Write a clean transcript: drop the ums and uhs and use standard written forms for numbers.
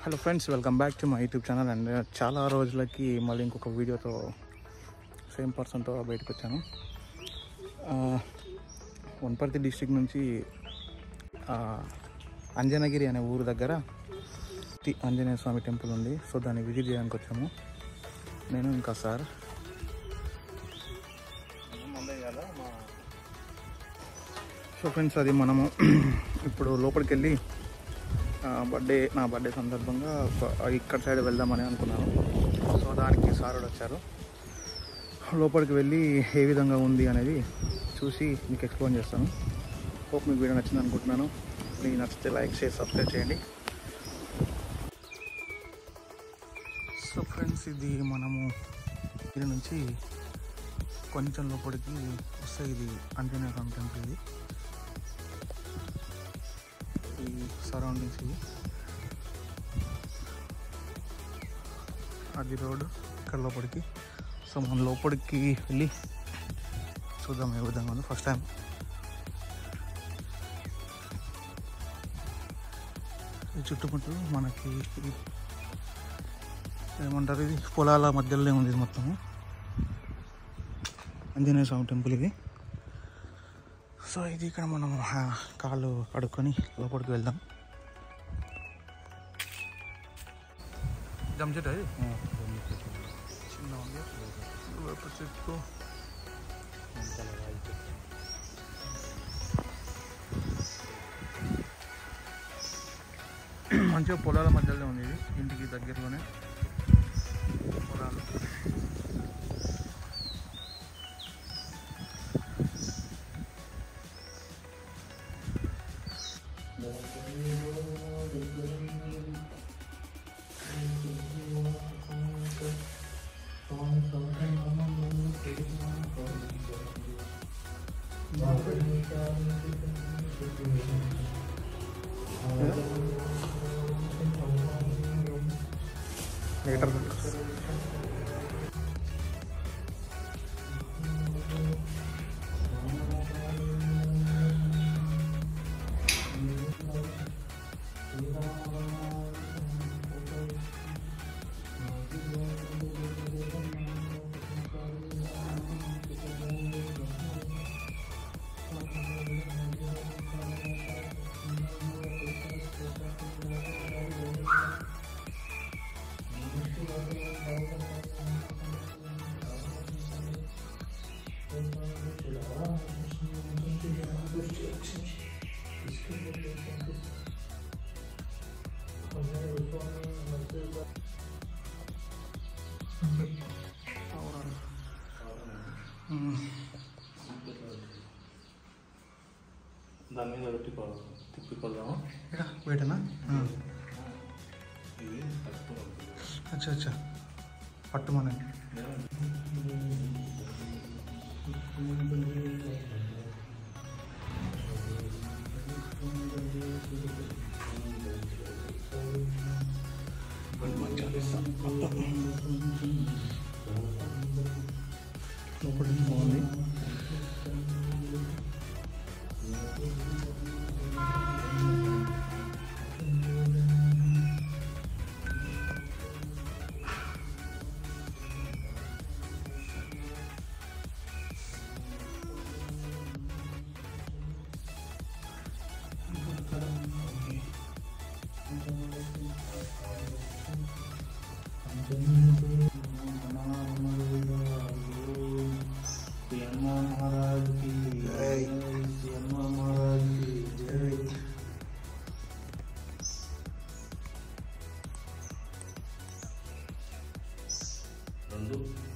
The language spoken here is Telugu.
Hello friends, welcome back to my YouTube channel. And చాలా రోజులకి మళ్ళీ ఇంకొక వీడియోతో సేమ్ పర్సన్తో బయటకు వచ్చాను. వనపర్తి డిస్ట్రిక్ట్ నుంచి అంజనగిరి అనే ఊరు దగ్గర ఆంజనేయ స్వామి టెంపుల్ ఉంది. సో దాన్ని విజిట్ చేయడానికి వచ్చాము నేను ఇంకా సార్. సో ఫ్రెండ్స్, అది మనము ఇప్పుడు లోపలికి వెళ్ళి నా బర్త్డే సందర్భంగా ఇక్కడ సైడ్ వెళ్దామని అనుకున్నాను. సో దానికి సారుడు వచ్చారు. లోపలికి వెళ్ళి ఏ విధంగా ఉంది అనేది చూసి మీకు ఎక్స్ప్లెయిన్ చేస్తాను. హోప్ మీకు వీడియో నచ్చింది అనుకుంటున్నాను. మీకు నచ్చితే లైక్, షేర్, సబ్స్క్రైబ్ చేయండి. సో ఫ్రెండ్స్, ఇది మనము దీని నుంచి కొంచెం లోపలికి వస్తే ఇది ఆంజనేయ స్వామి టెంపుల్. ఇది ఈ సరౌండింగ్స్ ఇవి, అది రోడ్ ఇక్కడ లోపలికి. సో మనం లోపలికి వెళ్ళి చూద్దాం ఏ విధంగా ఉంది. ఫస్ట్ టైం ఈ చుట్టుముట్టు మనకి ఏమంటారు, ఇది పొలాల మధ్యలోనే ఉంది. ఇది మొత్తము ఆంజనేయ స్వామి టెంపుల్ ఇది. సో ఇది ఇక్కడ మనం కాళ్ళు కడుక్కొని లోపలికి వెళ్దాం. జమ్ చెట్టు అది చిన్న ఉంది, వేప చెట్టు. మంచిగా పొలాల మధ్యలో ఉంది. ఇది ఇంటికి దగ్గరలోనే పొలాలు. లీటర్ దాని మీద తిప్పికొద్దాము. బయటనా? అచ్చా అచ్చా, పట్టుమని. లోపలికి బాగుంది. రెండు